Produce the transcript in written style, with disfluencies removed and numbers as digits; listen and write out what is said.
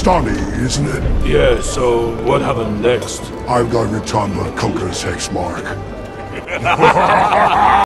Funny, isn't it? Yeah, so what happened next? I've got to return the Conqueror's Hex mark.